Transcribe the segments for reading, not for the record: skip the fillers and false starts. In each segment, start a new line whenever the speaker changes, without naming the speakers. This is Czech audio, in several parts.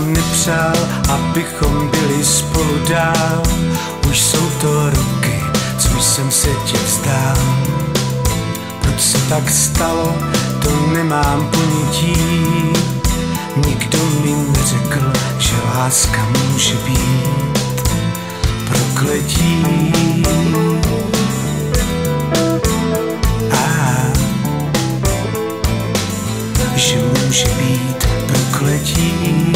nám nepřál, abychom byli spolu dál. Už jsou to roky, co jsem se tě vzdál. Proč se tak stalo, to nemám ponětí. Nikdo mi neřekl, že láska může být prokletí. Že může být prokletí.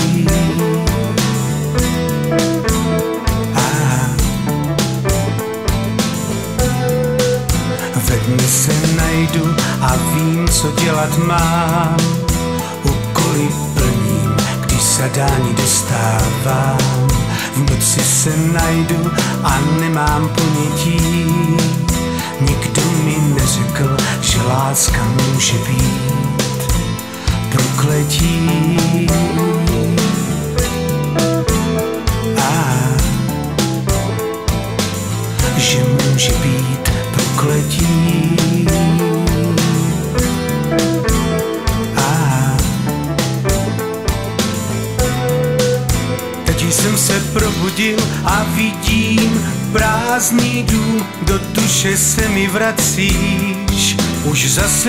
Ve dne se najdu a vím, co dělat mám. Úkoly plním, když zadání dostávám. V noci se najdu a nemám ponětí. Nikdo mi neřekl, že láska může být prokletí. Že může být prokletí. Teď jsem se probudil a vidím prázdný dům, do duše se mi vracíš. Už zase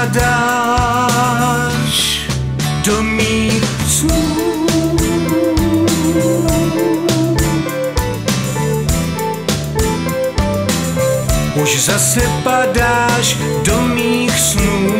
padáš do mých snů. Už zase padáš do mých snů.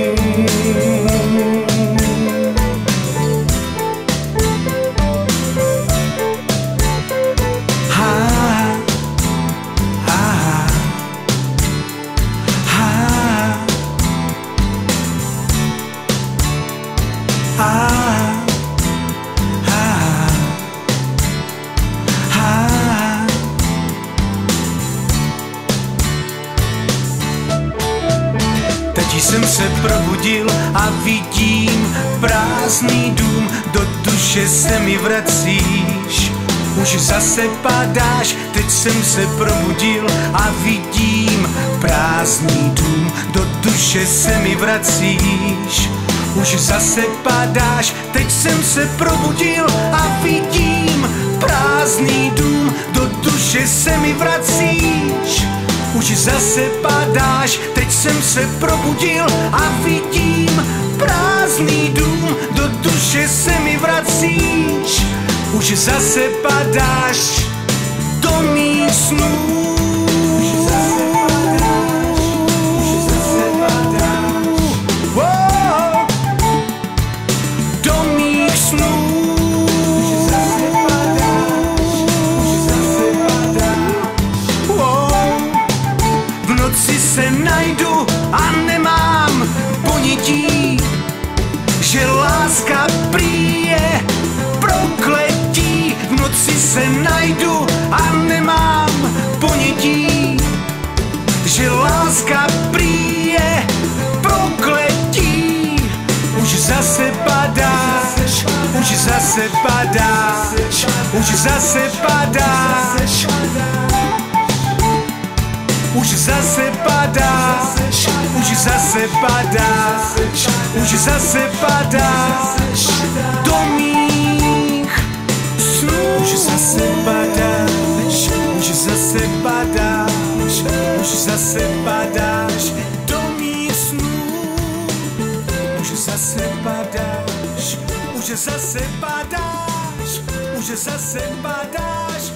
Teď jsem se probudil a vidím prázdný dům, do duše se mi vracíš. Už zase padáš, teď jsem se probudil a vidím prázdný dům, do duše se mi vracíš. Už zase padáš, teď jsem se probudil a vidím prázdný dům, do duše se mi vracíš. Už zase padáš, teď jsem se probudil a vidím prázdný dům, do duše se mi vracíš. Už zase padáš do mých snů. Se najdu a nemám ponětí, že láska prý je prokletí. V noci se najdu a nemám ponětí, že láska prý je prokletí. Už zase padáš, už zase padáš, už zase padáš. Už zase padáš, už zase padáš, už zase padáš do mých snů. Už zase padáš, už zase padáš, už zase padáš do mých snů. Už zase padáš, už zase padáš, už zase padáš